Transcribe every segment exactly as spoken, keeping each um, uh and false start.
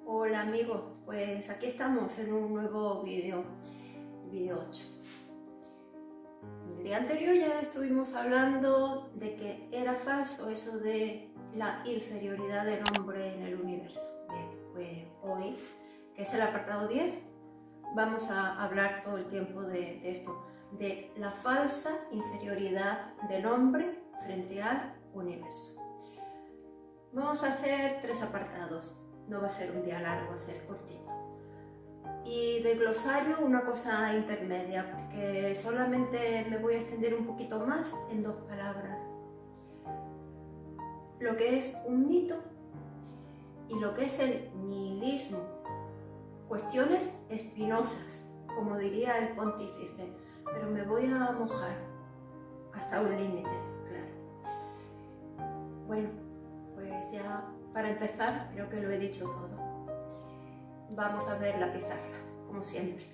Hola amigos, pues aquí estamos en un nuevo vídeo, vídeo ocho. En el día anterior ya estuvimos hablando de que era falso eso de la inferioridad del hombre en el universo. Bien, pues hoy, que es el apartado diez, vamos a hablar todo el tiempo de, de esto, de la falsa inferioridad del hombre frente al universo. Vamos a hacer tres apartados. No va a ser un día largo, va a ser cortito. Y de glosario una cosa intermedia, porque solamente me voy a extender un poquito más en dos palabras. Lo que es un mito y lo que es el nihilismo. Cuestiones espinosas, como diría el pontífice, pero me voy a mojar hasta un límite, claro. Bueno, pues ya para empezar, creo que lo he dicho todo. Vamos a ver la pizarra, como siempre.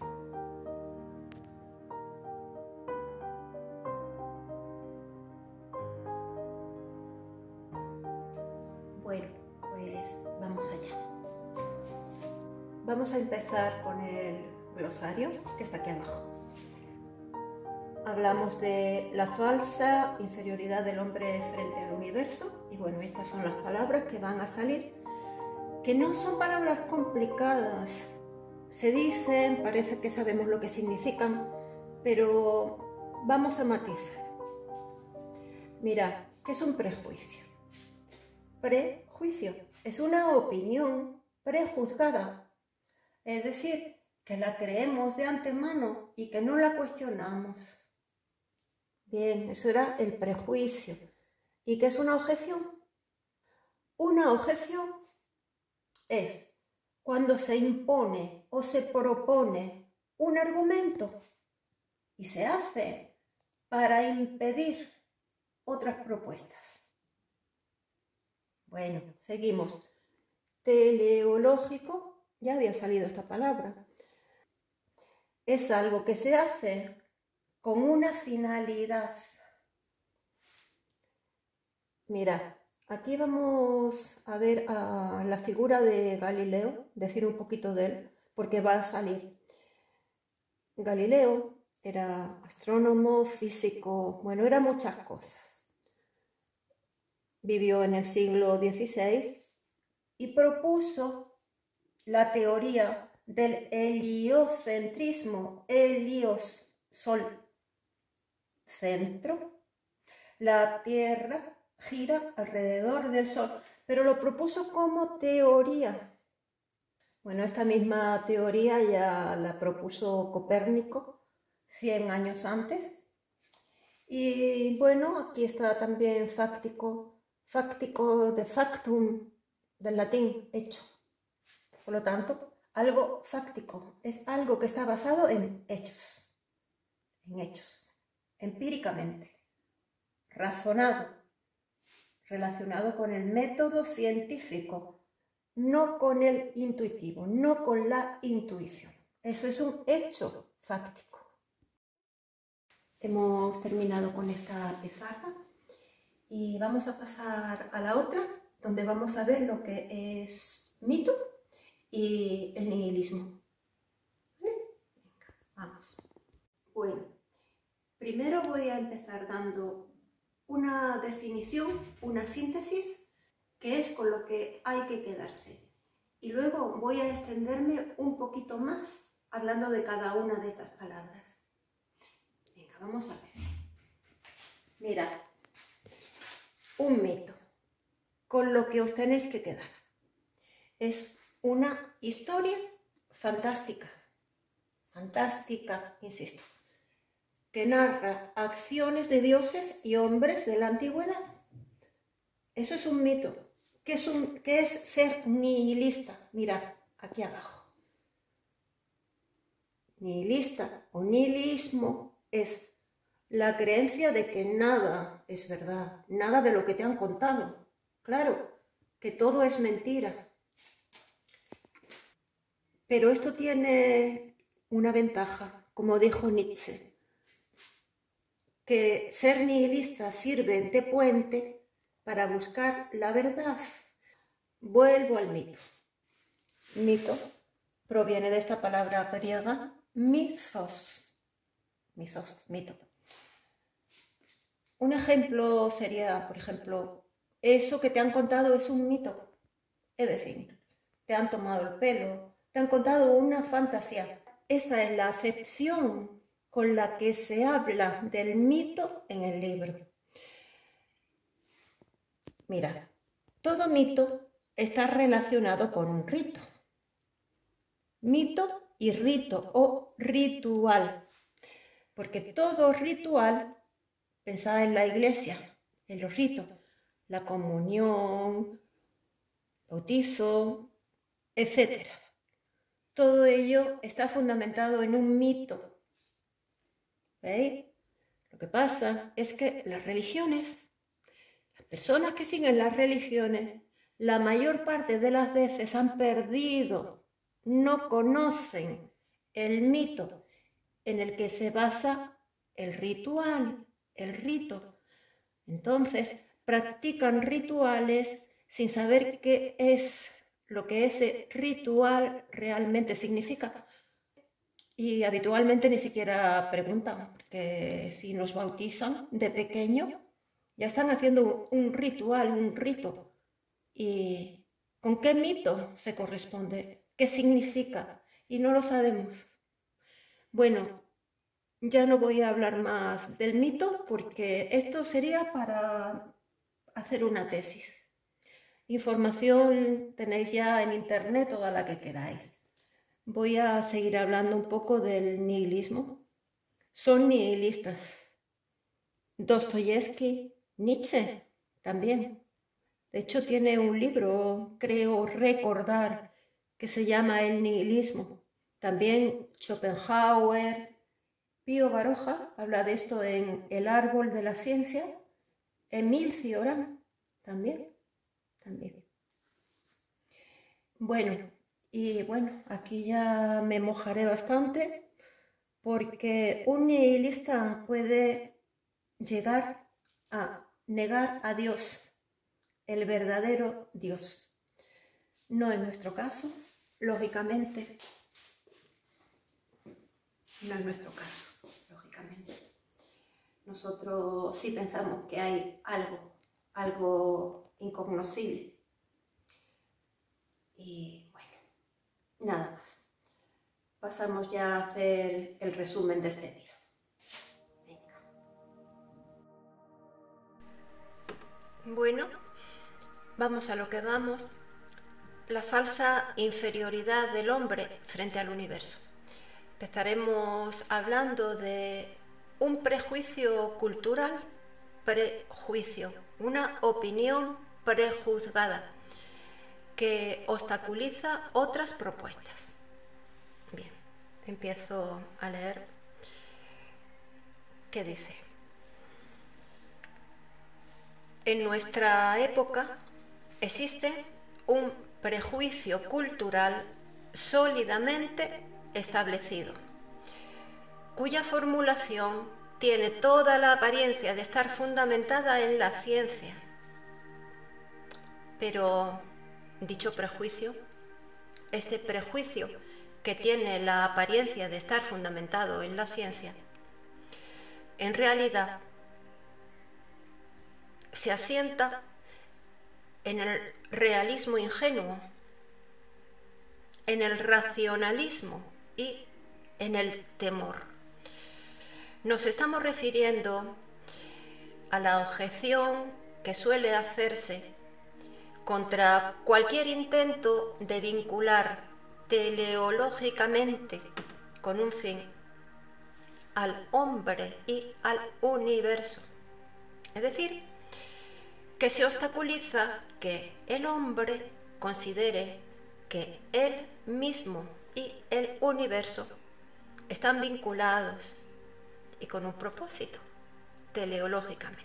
Bueno, pues vamos allá. Vamos a empezar con el glosario, que está aquí abajo. Hablamos de la falsa inferioridad del hombre frente al universo. Y bueno, estas son las palabras que van a salir, que no son palabras complicadas. Se dicen, parece que sabemos lo que significan, pero vamos a matizar. Mirad, ¿qué es un prejuicio? Prejuicio es una opinión prejuzgada, es decir, que la creemos de antemano y que no la cuestionamos. Bien, eso era el prejuicio. ¿Y qué es una objeción? Una objeción es cuando se impone o se propone un argumento y se hace para impedir otras propuestas. Bueno, seguimos. Teleológico, ya había salido esta palabra. Es algo que se hace con una finalidad. Mirad, aquí vamos a ver a la figura de Galileo, decir un poquito de él, porque va a salir. Galileo era astrónomo, físico, bueno, era muchas cosas. Vivió en el siglo dieciséis y propuso la teoría del heliocentrismo, helios, sol, centro, la Tierra gira alrededor del Sol, pero lo propuso como teoría. Bueno, esta misma teoría ya la propuso Copérnico cien años antes. Y bueno, aquí está también fáctico, fáctico de factum, del latín, hecho. Por lo tanto, algo fáctico es algo que está basado en hechos, en hechos, empíricamente, razonado, relacionado con el método científico, no con el intuitivo, no con la intuición. Eso es un hecho fáctico. Hemos terminado con esta pizarra y vamos a pasar a la otra, donde vamos a ver lo que es mito y el nihilismo. ¿Vale? Venga, vamos. Bueno, primero voy a empezar dando una definición, una síntesis, que es con lo que hay que quedarse. Y luego voy a extenderme un poquito más hablando de cada una de estas palabras. Venga, vamos a ver. Mirad, un mito, con lo que os tenéis que quedar. Es una historia fantástica, fantástica, insisto, que narra acciones de dioses y hombres de la antigüedad. Eso es un mito. ¿Qué es, un, qué es ser nihilista? Mirad, aquí abajo. Nihilista o nihilismo es la creencia de que nada es verdad, nada de lo que te han contado. Claro, que todo es mentira. Pero esto tiene una ventaja, como dijo Nietzsche, que ser nihilista sirve de puente para buscar la verdad. Vuelvo al mito. Mito proviene de esta palabra griega mythos. Mythos, mito. Un ejemplo sería, por ejemplo, eso que te han contado es un mito. Es decir, te han tomado el pelo, te han contado una fantasía. Esta es la acepción con la que se habla del mito en el libro. Mira, todo mito está relacionado con un rito. Mito y rito o ritual. Porque todo ritual, pensad en la iglesia, en los ritos, la comunión, bautizo, etcétera. Todo ello está fundamentado en un mito. ¿Veis? Lo que pasa es que las religiones, las personas que siguen las religiones, la mayor parte de las veces han perdido, no conocen el mito en el que se basa el ritual, el rito. Entonces, practican rituales sin saber qué es lo que ese ritual realmente significa. Y habitualmente ni siquiera preguntan, porque si nos bautizan de pequeño, ya están haciendo un ritual, un rito. ¿Y con qué mito se corresponde? ¿Qué significa? Y no lo sabemos. Bueno, ya no voy a hablar más del mito porque esto sería para hacer una tesis. Información tenéis ya en internet toda la que queráis. Voy a seguir hablando un poco del nihilismo. Son nihilistas. Dostoyevsky, Nietzsche también. De hecho tiene un libro, creo recordar, que se llama El nihilismo. También Schopenhauer, Pío Baroja habla de esto en El árbol de la ciencia. Emil Cioran también, también. Bueno, y bueno, aquí ya me mojaré bastante porque un nihilista puede llegar a negar a Dios, el verdadero Dios. No es nuestro caso, lógicamente. No es nuestro caso, lógicamente. Nosotros sí pensamos que hay algo, algo incognoscible. Y bueno, nada más. Pasamos ya a hacer el resumen de este día. Venga. Bueno, vamos a lo que vamos. La falsa inferioridad del hombre frente al universo. Empezaremos hablando de un prejuicio cultural, prejuicio, una opinión prejuzgada que obstaculiza otras propuestas. Bien, empiezo a leer. ¿Qué dice? En nuestra época existe un prejuicio cultural sólidamente establecido, cuya formulación tiene toda la apariencia de estar fundamentada en la ciencia. Pero dicho prejuicio, este prejuicio que tiene la apariencia de estar fundamentado en la ciencia, en realidad se asienta en el realismo ingenuo, en el racionalismo y en el temor. Nos estamos refiriendo a la objeción que suele hacerse contra cualquier intento de vincular teleológicamente con un fin al hombre y al universo. Es decir, que se obstaculiza que el hombre considere que él mismo y el universo están vinculados y con un propósito, teleológicamente.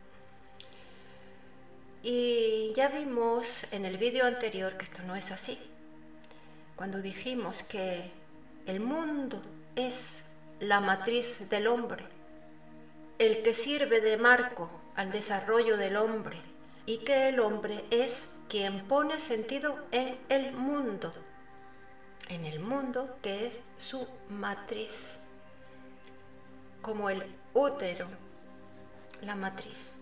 Y ya vimos en el vídeo anterior que esto no es así, cuando dijimos que el mundo es la matriz del hombre, el que sirve de marco al desarrollo del hombre, y que el hombre es quien pone sentido en el mundo, en el mundo, que es su matriz, como el útero, la matriz.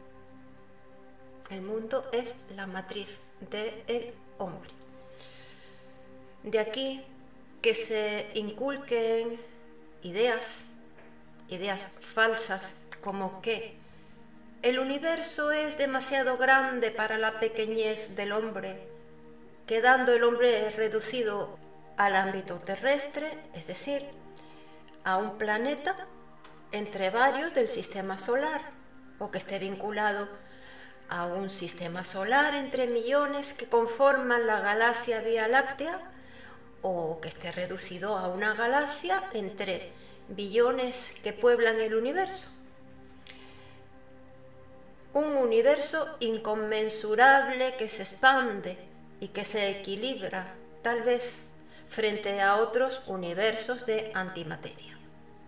El mundo es la matriz del hombre. De aquí que se inculquen ideas, ideas falsas, como que el universo es demasiado grande para la pequeñez del hombre, quedando el hombre reducido al ámbito terrestre, es decir, a un planeta entre varios del sistema solar, o que esté vinculado a un sistema solar entre millones que conforman la galaxia Vía Láctea, o que esté reducido a una galaxia entre billones que pueblan el universo. Un universo inconmensurable que se expande y que se equilibra, tal vez, frente a otros universos de antimateria.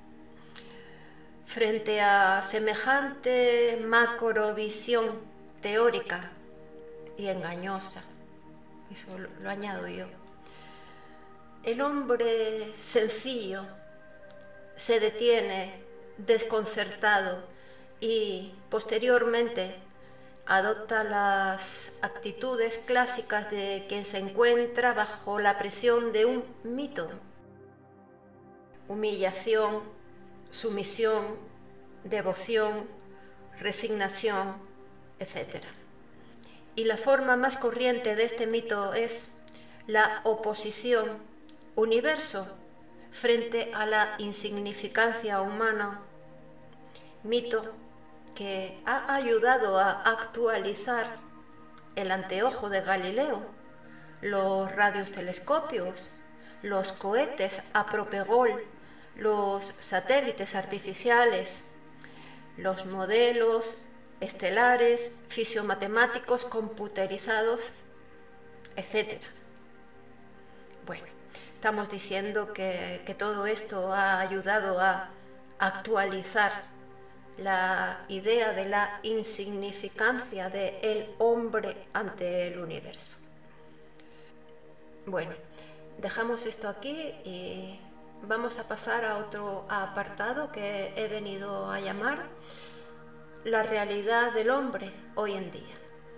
Frente a semejante macrovisión teórica y engañosa, eso lo, lo añado yo, el hombre sencillo se detiene desconcertado y posteriormente adopta las actitudes clásicas de quien se encuentra bajo la presión de un mito: humillación, sumisión, devoción, resignación, etcétera. Y la forma más corriente de este mito es la oposición universo frente a la insignificancia humana, mito que ha ayudado a actualizar el anteojo de Galileo, los radiotelescopios, los cohetes a propegol, los satélites artificiales, los modelos estelares, fisiomatemáticos computerizados, etcétera. Bueno, estamos diciendo que, que todo esto ha ayudado a actualizar la idea de la insignificancia del hombre ante el universo. Bueno, dejamos esto aquí y vamos a pasar a otro apartado que he venido a llamar la realidad del hombre hoy en día.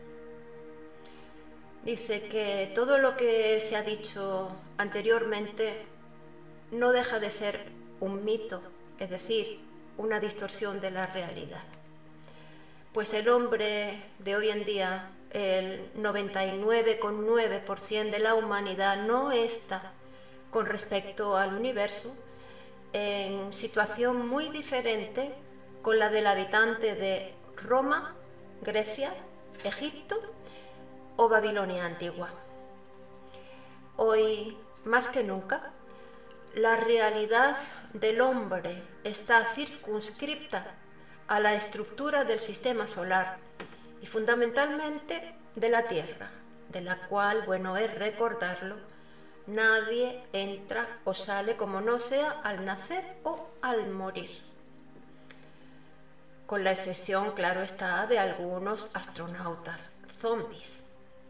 Dice que todo lo que se ha dicho anteriormente no deja de ser un mito, es decir, una distorsión de la realidad. Pues el hombre de hoy en día, el noventa y nueve coma nueve por ciento de la humanidad, no está, con respecto al universo, en situación muy diferente con la del habitante de Roma, Grecia, Egipto o Babilonia antigua. Hoy, más que nunca, la realidad del hombre está circunscripta a la estructura del sistema solar y fundamentalmente de la Tierra, de la cual, bueno es recordarlo, nadie entra o sale como no sea al nacer o al morir. Con la excepción, claro está, de algunos astronautas zombies.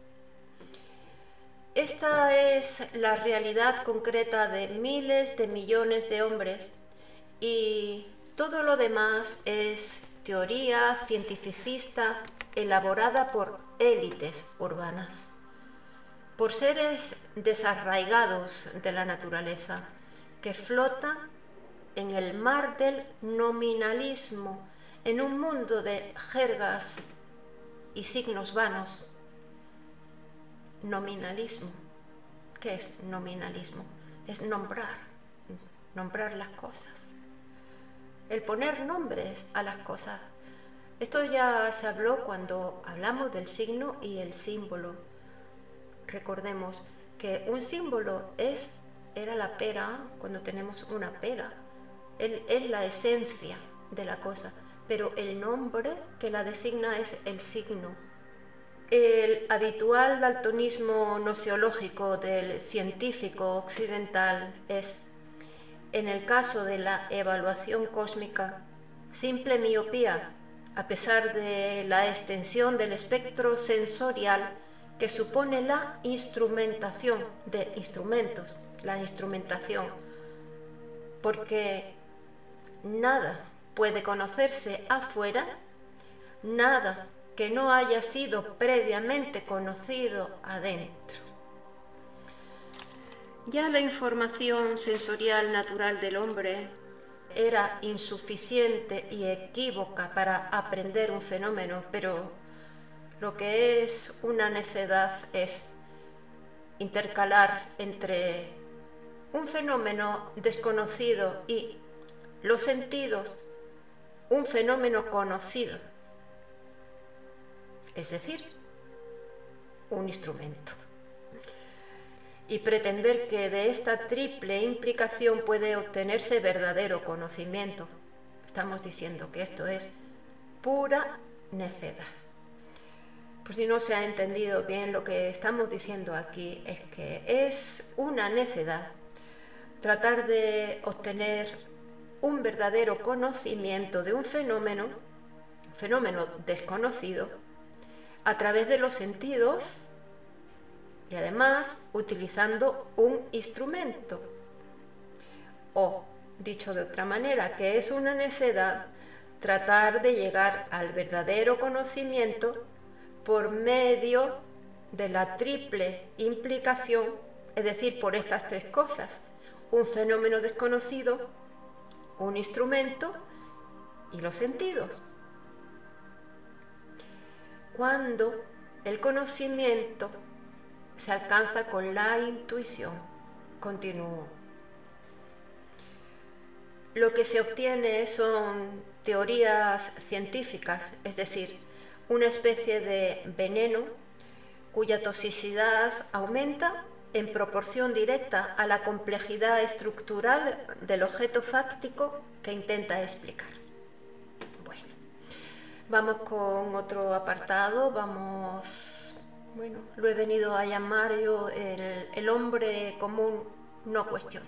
Esta es la realidad concreta de miles de millones de hombres y todo lo demás es teoría cientificista elaborada por élites urbanas, por seres desarraigados de la naturaleza que flotan en el mar del nominalismo, en un mundo de jergas y signos vanos. Nominalismo. ¿Qué es nominalismo? Es nombrar, nombrar las cosas. El poner nombres a las cosas. Esto ya se habló cuando hablamos del signo y el símbolo. Recordemos que un símbolo es, era la pera, cuando tenemos una pera. Es, es la esencia de la cosa, pero el nombre que la designa es el signo. El habitual daltonismo nociológico del científico occidental es, en el caso de la evaluación cósmica, simple miopía, a pesar de la extensión del espectro sensorial que supone la instrumentación de instrumentos la instrumentación, porque nada puede conocerse afuera, nada que no haya sido previamente conocido adentro. Ya la información sensorial natural del hombre era insuficiente y equívoca para aprender un fenómeno, pero lo que es una necedad es intercalar entre un fenómeno desconocido y los sentidos un fenómeno conocido, es decir, un instrumento. Y pretender que de esta triple implicación puede obtenerse verdadero conocimiento. Estamos diciendo que esto es pura necedad. Por si no se ha entendido bien, lo que estamos diciendo aquí es que es una necedad tratar de obtener un verdadero conocimiento de un fenómeno, fenómeno desconocido, a través de los sentidos y además utilizando un instrumento. O, dicho de otra manera, que es una necedad tratar de llegar al verdadero conocimiento por medio de la triple implicación, es decir, por estas tres cosas: un fenómeno desconocido, un instrumento y los sentidos. Cuando el conocimiento se alcanza con la intuición, continúo. Lo que se obtiene son teorías científicas, es decir, una especie de veneno cuya toxicidad aumenta en proporción directa a la complejidad estructural del objeto fáctico que intenta explicar. Bueno, vamos con otro apartado, vamos, bueno, lo he venido a llamar yo el, el hombre común no cuestiona.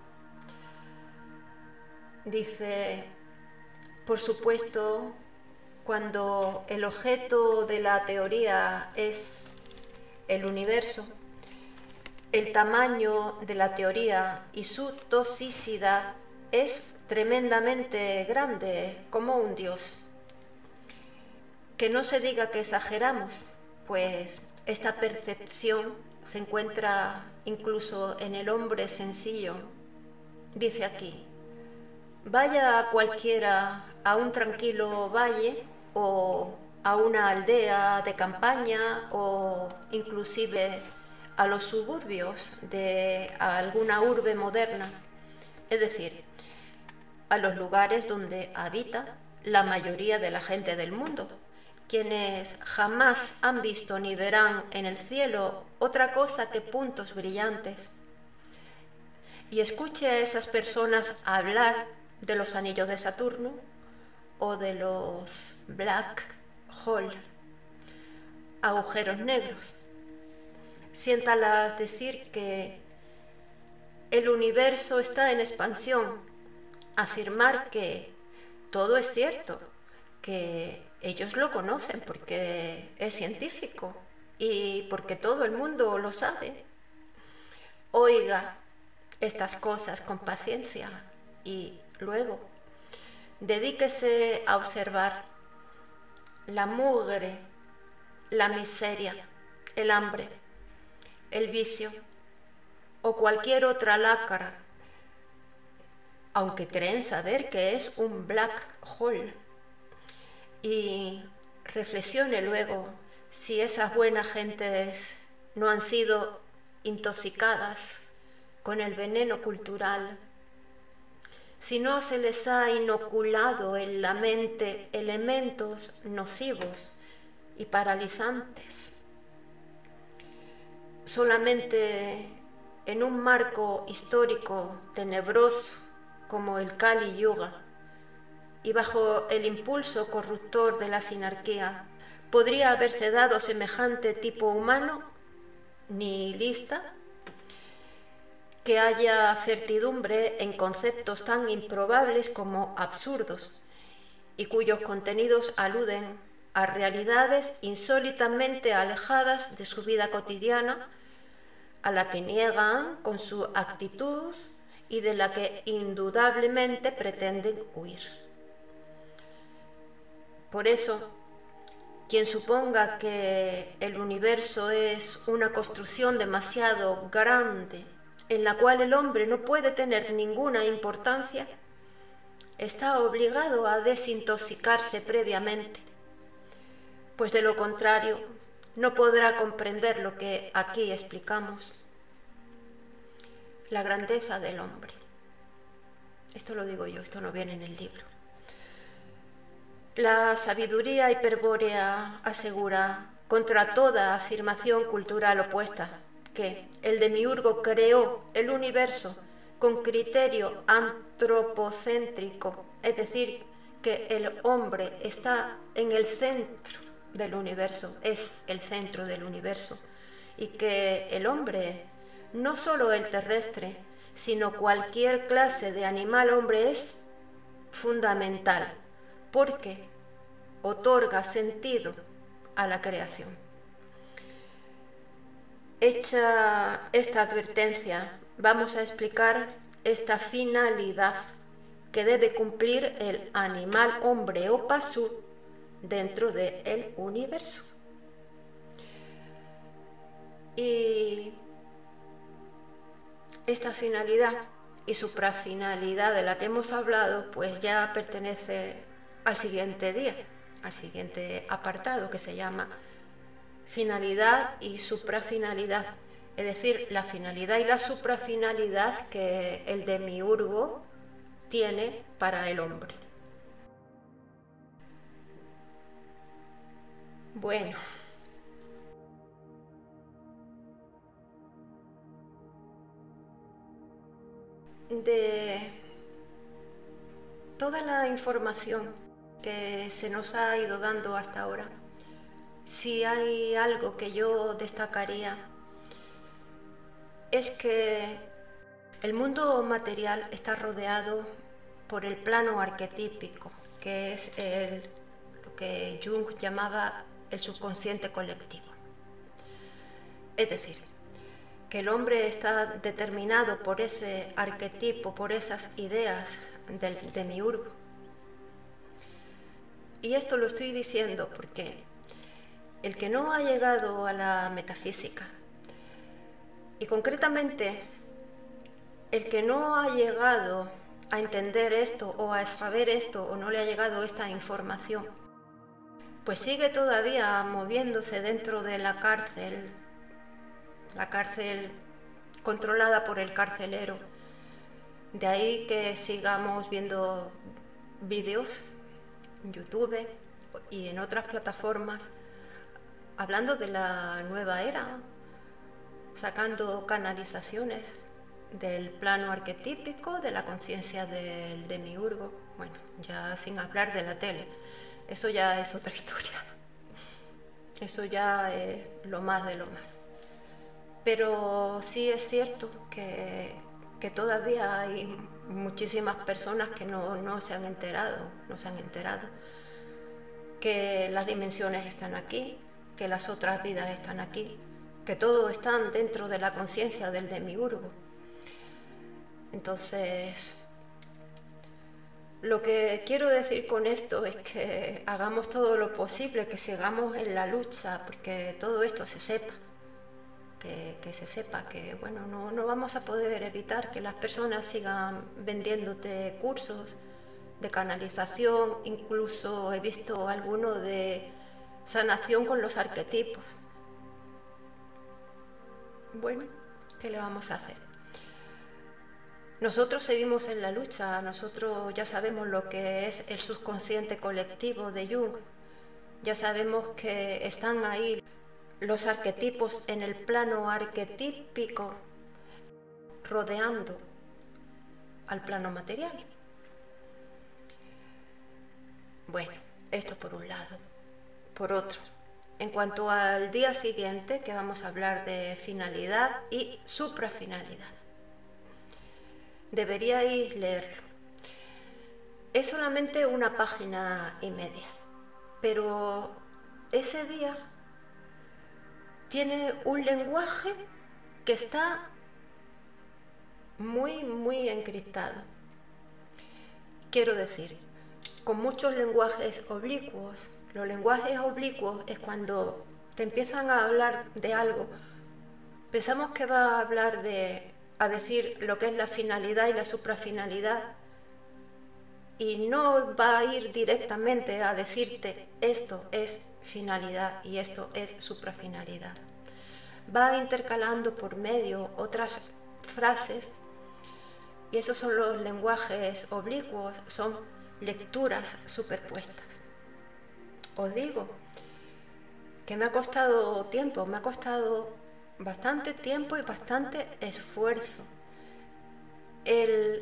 Dice, por supuesto, cuando el objeto de la teoría es el universo, el tamaño de la teoría y su toxicidad es tremendamente grande, como un dios. Que no se diga que exageramos, pues esta percepción se encuentra incluso en el hombre sencillo. Dice aquí, vaya cualquiera a un tranquilo valle o a una aldea de campaña o inclusive a los suburbios de alguna urbe moderna, es decir, a los lugares donde habita la mayoría de la gente del mundo, quienes jamás han visto ni verán en el cielo otra cosa que puntos brillantes. Y escuche a esas personas hablar de los anillos de Saturno o de los black hole, agujeros negros. Siéntalas decir que el universo está en expansión, afirmar que todo es cierto, que ellos lo conocen porque es científico y porque todo el mundo lo sabe. Oiga estas cosas con paciencia y luego dedíquese a observar la mugre, la miseria, el hambre, el vicio o cualquier otra lacra, aunque creen saber que es un black hole, y reflexione luego si esas buenas gentes no han sido intoxicadas con el veneno cultural, si no se les ha inoculado en la mente elementos nocivos y paralizantes. Solamente en un marco histórico tenebroso como el Kali Yuga y bajo el impulso corruptor de la sinarquía podría haberse dado semejante tipo humano nihilista que haya certidumbre en conceptos tan improbables como absurdos y cuyos contenidos aluden a realidades insólitamente alejadas de su vida cotidiana, a la que niegan con su actitud y de la que indudablemente pretenden huir. Por eso, quien suponga que el universo es una construcción demasiado grande en la cual el hombre no puede tener ninguna importancia, está obligado a desintoxicarse previamente, pues de lo contrario no podrá comprender lo que aquí explicamos, la grandeza del hombre. Esto lo digo yo, esto no viene en el libro. La sabiduría hiperbórea asegura, contra toda afirmación cultural opuesta, que el demiurgo creó el universo con criterio antropocéntrico, es decir, que el hombre está en el centro del universo, es el centro del universo, y que el hombre, no solo el terrestre, sino cualquier clase de animal hombre es fundamental, porque otorga sentido a la creación. Hecha esta advertencia, vamos a explicar esta finalidad que debe cumplir el animal hombre o pasú dentro del universo. Y esta finalidad y suprafinalidad de la que hemos hablado, pues ya pertenece al siguiente día, al siguiente apartado, que se llama finalidad y suprafinalidad, es decir, la finalidad y la suprafinalidad que el demiurgo tiene para el hombre. Bueno, de toda la información que se nos ha ido dando hasta ahora, si hay algo que yo destacaría es que el mundo material está rodeado por el plano arquetípico, que es el, lo que Jung llamaba el subconsciente colectivo. Es decir, que el hombre está determinado por ese arquetipo, por esas ideas del demiurgo. Y esto lo estoy diciendo porque el que no ha llegado a la metafísica, y concretamente el que no ha llegado a entender esto o a saber esto o no le ha llegado esta información, pues sigue todavía moviéndose dentro de la cárcel, la cárcel controlada por el carcelero. De ahí que sigamos viendo vídeos en YouTube y en otras plataformas hablando de la nueva era, sacando canalizaciones del plano arquetípico, de la conciencia del demiurgo, bueno, ya sin hablar de la tele, eso ya es otra historia, eso ya es lo más de lo más. Pero sí es cierto que, que todavía hay muchísimas personas que no, no se han enterado, no se han enterado que las dimensiones están aquí, que las otras vidas están aquí, que todo están dentro de la conciencia del demiurgo. Entonces, lo que quiero decir con esto es que hagamos todo lo posible, que sigamos en la lucha, porque todo esto se sepa, que, que se sepa que bueno, no, no vamos a poder evitar que las personas sigan vendiéndote cursos de canalización, incluso he visto alguno de sanación con los arquetipos. Bueno, ¿qué le vamos a hacer? Nosotros seguimos en la lucha, nosotros ya sabemos lo que es el subconsciente colectivo de Jung, ya sabemos que están ahí los arquetipos en el plano arquetípico rodeando al plano material. Bueno, esto por un lado. Por otro, en cuanto al día siguiente, que vamos a hablar de finalidad y suprafinalidad, deberíais leerlo. Es solamente una página y media, pero ese día tiene un lenguaje que está muy, muy encriptado. Quiero decir, con muchos lenguajes oblicuos. Los lenguajes oblicuos es cuando te empiezan a hablar de algo. Pensamos que va a hablar de, a decir lo que es la finalidad y la suprafinalidad, y no va a ir directamente a decirte esto es finalidad y esto es suprafinalidad. Va intercalando por medio otras frases, y esos son los lenguajes oblicuos, son lecturas superpuestas. Os digo que me ha costado tiempo, me ha costado bastante tiempo y bastante esfuerzo el,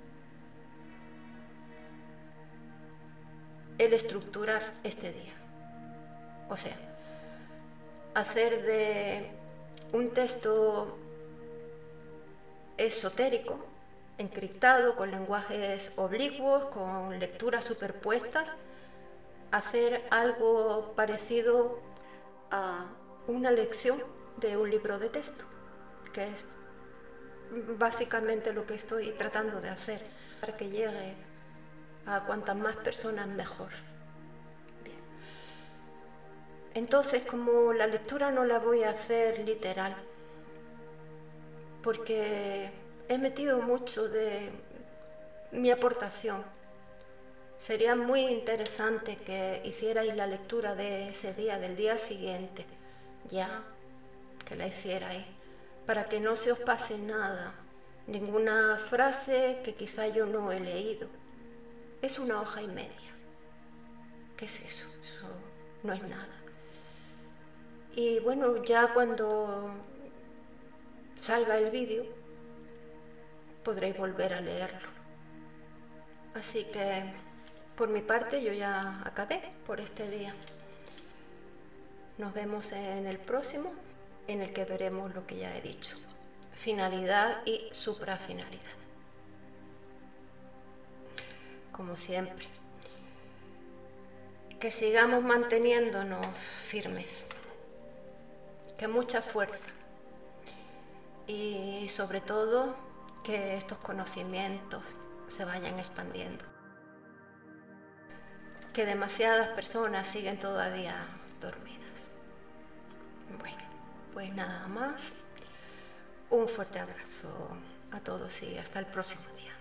el estructurar este día. O sea, hacer de un texto esotérico, encriptado, con lenguajes oblicuos, con lecturas superpuestas, hacer algo parecido a una lección de un libro de texto, que es básicamente lo que estoy tratando de hacer, para que llegue a cuantas más personas mejor. Bien. Entonces, como la lectura no la voy a hacer literal, porque he metido mucho de mi aportación, sería muy interesante que hicierais la lectura de ese día, del día siguiente, ya, que la hicierais, para que no se os pase nada, ninguna frase que quizá yo no he leído. Es una hoja y media. ¿Qué es eso? Eso no es nada. Y bueno, ya cuando salga el vídeo, podréis volver a leerlo. Así que, por mi parte, yo ya acabé por este día. Nos vemos en el próximo, en el que veremos lo que ya he dicho. Finalidad y suprafinalidad. Como siempre. Que sigamos manteniéndonos firmes. Que mucha fuerza. Y sobre todo, que estos conocimientos se vayan expandiendo. Que demasiadas personas siguen todavía dormidas. Bueno, pues nada más. Un fuerte abrazo a todos y hasta el próximo día.